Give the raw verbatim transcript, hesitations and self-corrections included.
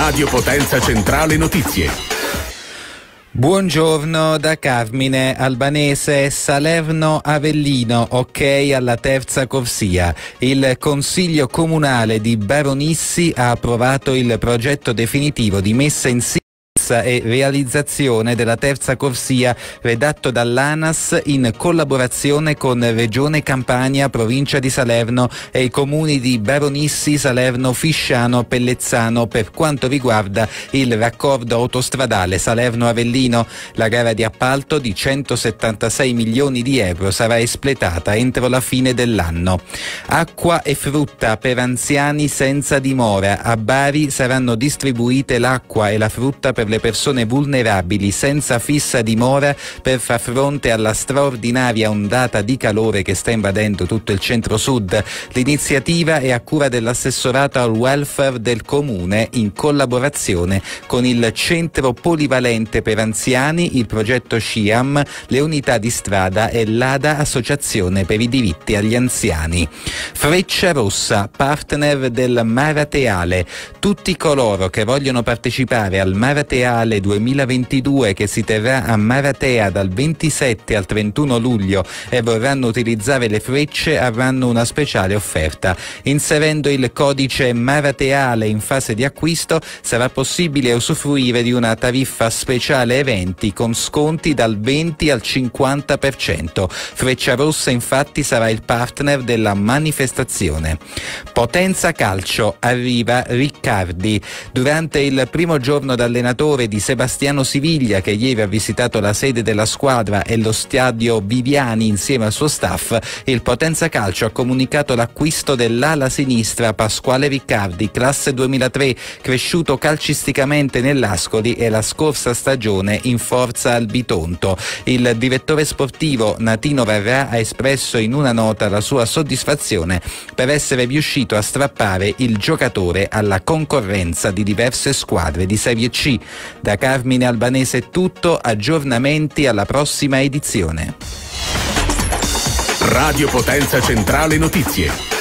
Radio Potenza Centrale Notizie. Buongiorno da Carmine Albanese. Salerno Avellino, ok alla terza corsia. Il Consiglio Comunale di Baronissi ha approvato il progetto definitivo di messa in sicurezza e realizzazione della terza corsia redatto dall'ANAS in collaborazione con Regione Campania, Provincia di Salerno e i comuni di Baronissi, Salerno, Fisciano, Pellezzano per quanto riguarda il raccordo autostradale Salerno-Avellino. La gara di appalto di centosettantasei milioni di euro sarà espletata entro la fine dell'anno. Acqua e frutta per anziani senza dimora. A Bari saranno distribuite l'acqua e la frutta per le persone vulnerabili senza fissa dimora per far fronte alla straordinaria ondata di calore che sta invadendo tutto il centro-sud. L'iniziativa è a cura dell'assessorato al welfare del comune in collaborazione con il centro polivalente per anziani, il progetto SCIAM, le unità di strada e l'A D A, Associazione per i diritti agli anziani. Freccia Rossa, partner del Marateale. Tutti coloro che vogliono partecipare al Marateale duemilaventidue che si terrà a Maratea dal ventisette al trentuno luglio e vorranno utilizzare le frecce avranno una speciale offerta. Inserendo il codice Marateale in fase di acquisto sarà possibile usufruire di una tariffa speciale eventi con sconti dal venti al cinquanta per cento. Freccia Rossa infatti sarà il partner della manifestazione. Potenza Calcio, arriva Riccardi. Durante il primo giorno d'allenatore di Sebastiano Siviglia, che ieri ha visitato la sede della squadra e lo stadio Viviani insieme al suo staff, il Potenza Calcio ha comunicato l'acquisto dell'ala sinistra Pasquale Riccardi, classe duemilatré, cresciuto calcisticamente nell'Ascoli e la scorsa stagione in forza al Bitonto. Il direttore sportivo Natino Varrà ha espresso in una nota la sua soddisfazione per essere riuscito a strappare il giocatore alla concorrenza di diverse squadre di Serie C. Da Carmine Albanese è tutto, aggiornamenti alla prossima edizione. Radio Potenza Centrale Notizie.